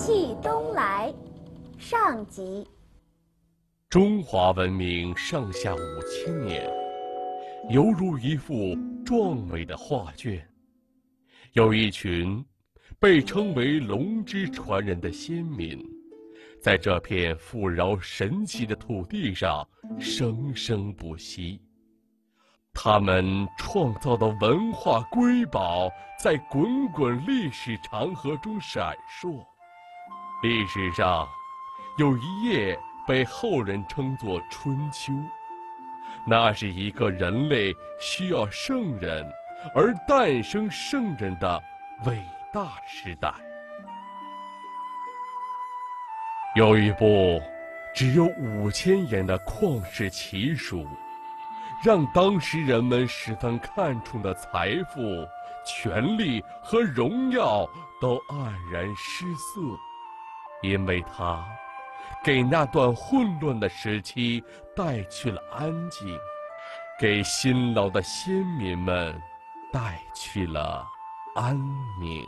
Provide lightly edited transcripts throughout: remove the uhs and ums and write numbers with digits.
气东来》上集。 中华文明上下5000年，犹如一幅壮美的画卷。有一群被称为龙之传人的先民，在这片富饶神奇的土地上生生不息。他们创造的文化瑰宝在滚滚历史长河中闪烁。历史上有一页被后人称作春秋，那是一个人类需要圣人而诞生圣人的伟大时代。有一部只有5000言的旷世奇书，让当时人们十分看重的财富、权力和荣耀都黯然失色，因为它给那段混乱的时期带去了安静，给辛劳的先民们带去了安宁。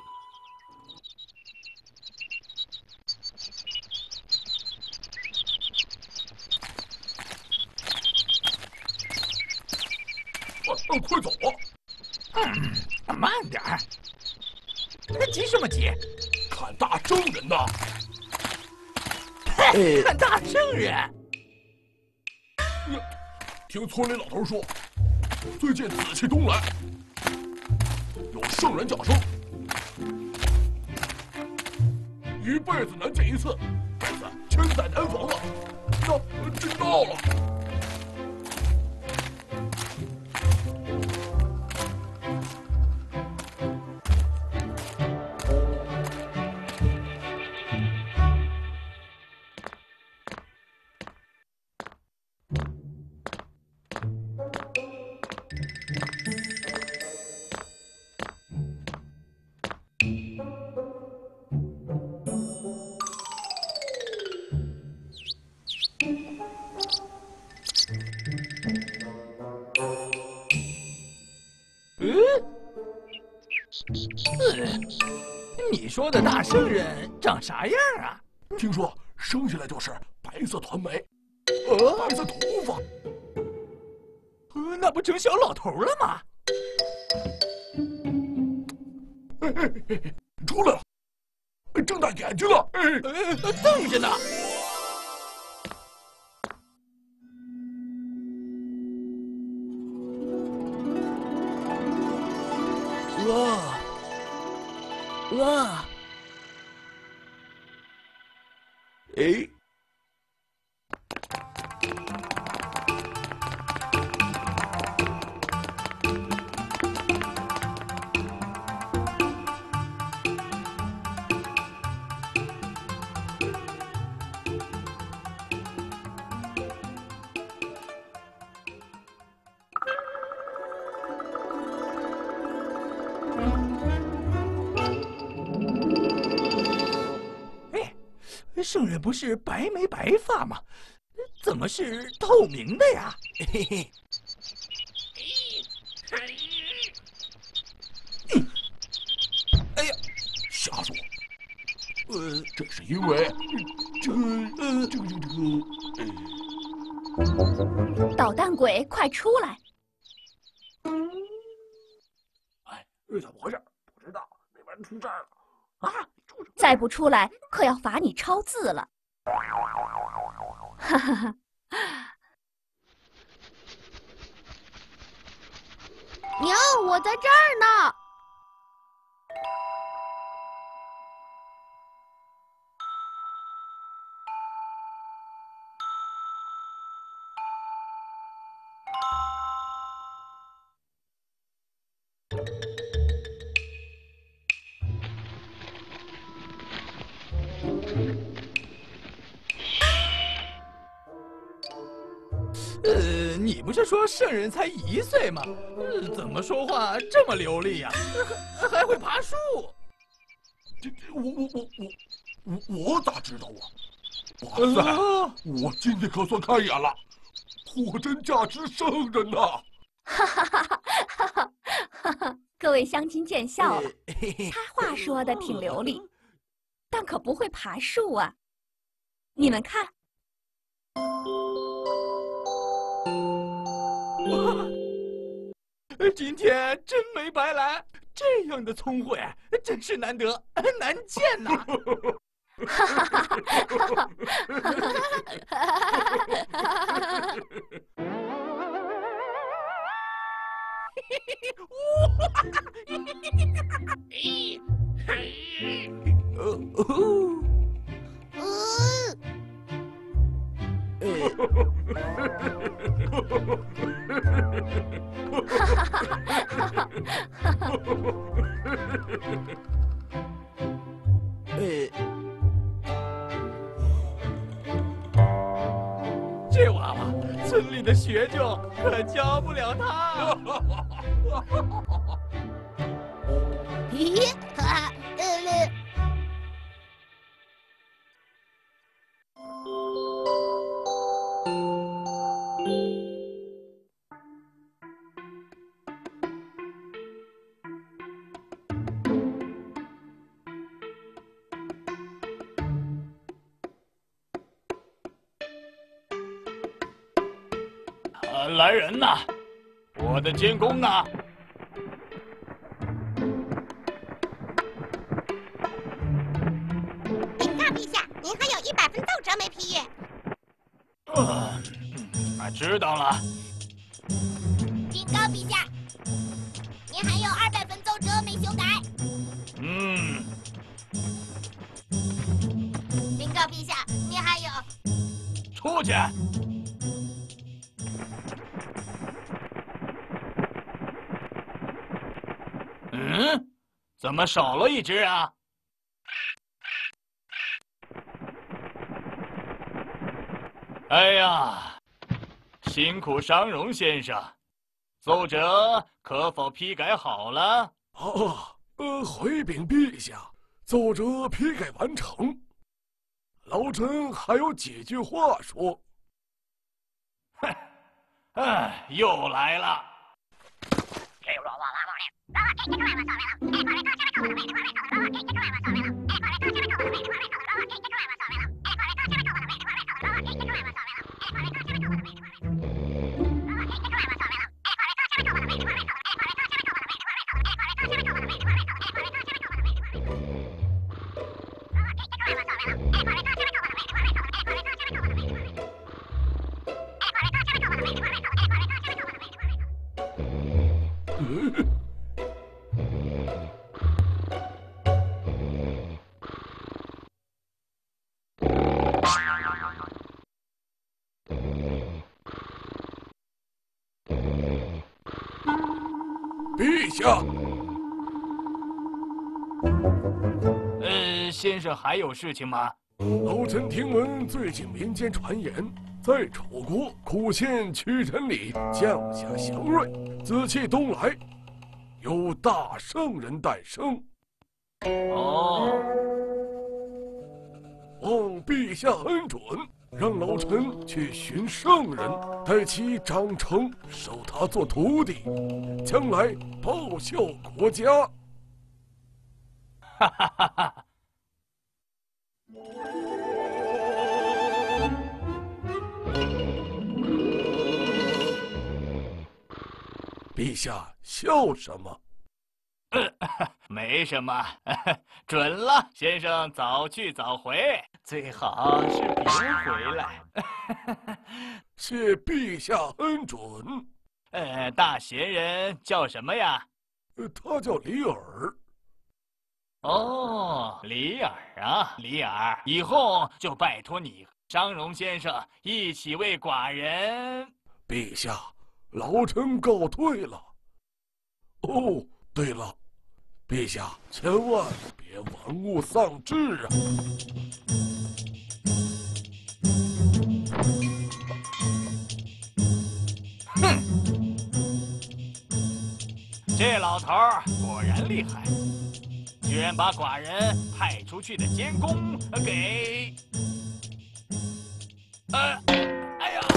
快走啊！ 慢点儿，急什么急？ 看大圣人呐！ 看大圣人！ 听村里老头说，最近紫气东来，有圣人降生，一辈子难见一次，这次千载难逢啊！那真到了。 你说的大圣人长啥样啊？ 听说生下来就是白色团眉，白色头发， 那不成小老头了吗？ 出来了，睁大眼睛了， 瞪着呢。圣人不是白眉白发吗？怎么是透明的呀？ 哎呀，瞎说！这是因为这个。 捣蛋鬼，快出来！ 哎，怎么回事？不知道，那边出事了啊！ 再不出来，可要罚你抄字了。哈哈哈！ 娘，我在这儿呢。 你不是说圣人才1岁吗？怎么说话这么流利呀？还会爬树？ 我咋知道啊？哇塞，我今天可算开眼了，货真价实圣人呐！ 哈哈哈哈哈哈！各位乡亲见笑了，他话说的挺流利， 上可不会爬树啊！你们看， 今天真没白来，这样的聪慧真是难得难见呐！ 哈哈哈哈哈！ 这娃娃，村里的学究可教不了他。 咦， 来人呐！我的监工呢？ 禀告陛下，您还有100分奏折没批阅。 知道了。 禀告陛下，您还有200分奏折没修改。禀告陛下，您还有。 出去！怎么少了一只啊？哎呀，辛苦商容先生，奏折可否批改好了？ 回禀陛下，奏折批改完成。老臣还有几句话说。 哼，又来了。 陛下， 先生还有事情吗？ 老臣听闻最近民间传言，在楚国古县曲仁里降下祥瑞，紫气东来，有大圣人诞生。望陛下恩准，让老臣去寻圣人，待其长成，收他做徒弟，将来报效国家。 哈哈哈哈！ 陛下笑什么？ 没什么，准了。先生早去早回，最好是别回来。 谢陛下恩准。 大贤人叫什么呀？ 他叫李耳。 哦，李耳啊，李耳，以后就拜托你，商容先生一起为寡人。 陛下，老臣告退了。哦，对了，陛下千万别玩物丧志啊！ 哼，这老头儿果然厉害。居然把寡人派出去的监工给……哎呀！